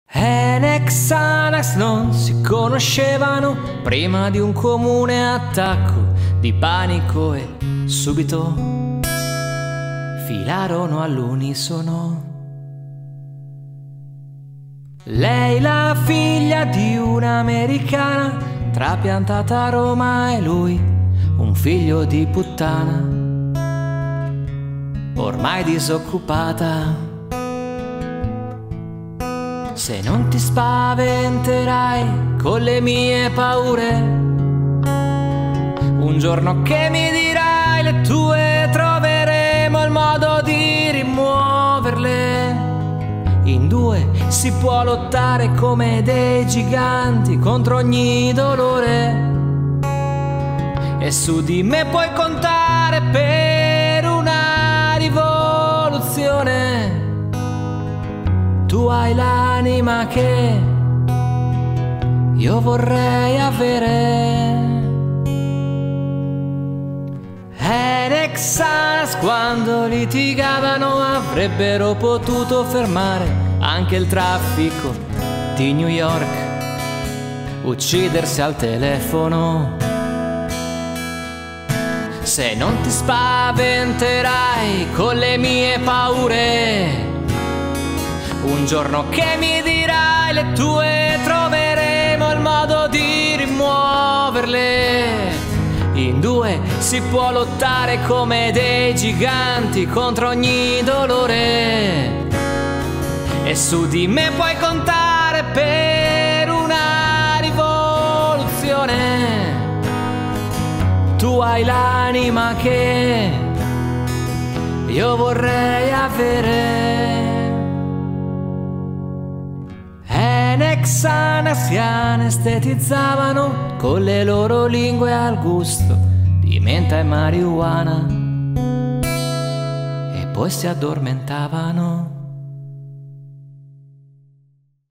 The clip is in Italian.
Enex e Anax non si conoscevano prima di un comune attacco di panico e subito filarono all'unisono. Lei la figlia di un'americana trapiantata a Roma e lui un figlio di puttana ormai disoccupata. Se non ti spaventerai con le mie paure, un giorno che mi dirai le tue troveremo il modo di rimuoverle. In due si può lottare come dei giganti contro ogni dolore, e su di me puoi contare per una rivoluzione. Tu hai l'anima che io vorrei avere. Enex e Anax quando litigavano avrebbero potuto fermare anche il traffico di New York, uccidersi al telefono. Se non ti spaventerai con le mie paure, un giorno che mi dirai le tue troveremo il modo di rimuoverle. In due si può lottare come dei giganti contro ogni dolore, e su di me puoi contare per una rivoluzione. Tu hai l'anima che io vorrei avere. Enex e Anax si anestetizzavano con le loro lingue al gusto di menta e marijuana, e poi si addormentavano.